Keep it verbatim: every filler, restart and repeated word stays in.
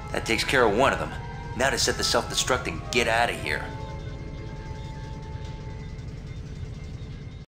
That takes care of one of them. Now to set the self-destruct and get out of here.